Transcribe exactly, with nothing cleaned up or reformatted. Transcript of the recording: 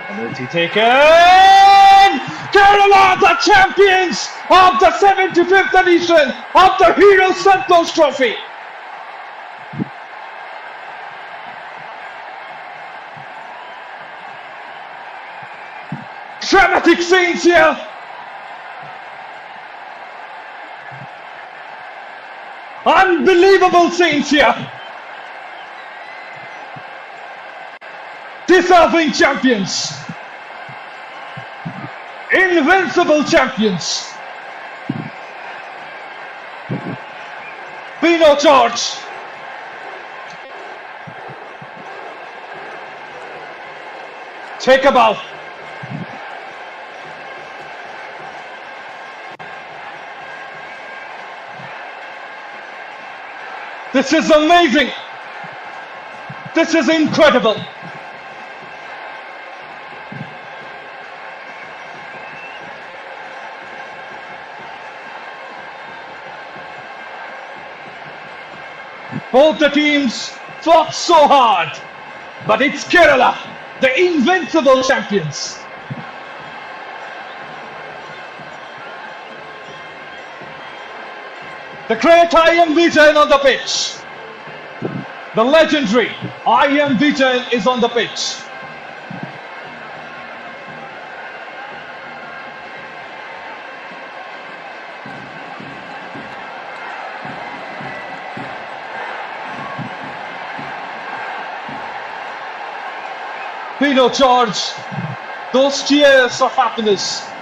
Penalty taken! Kerala, the champions of the seventy-fifth edition of the Hero Santhosh Trophy! Dramatic scenes here! Unbelievable scenes here! Deserving champions! Invincible champions! Pino George! Take a bow! This is amazing! This is incredible! Both the teams fought so hard, but it's Kerala, the invincible champions. The great I am Vijayan on the pitch. The legendary I am Vijayan is on the pitch. Pino George, those tears of happiness